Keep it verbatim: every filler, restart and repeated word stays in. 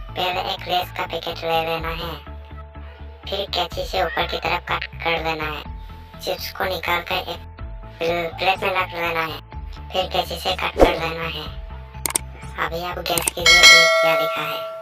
पहले एक लेस का पैकेट ले लेना है, फिर कैंची से ऊपर की तरफ कट कर देना है। चिप्स को निकाल कर एक प्लेट में रख देना है, फिर कैंची से कट कर देना है। अभी आप गैस कीजिए, क्या लिखा है।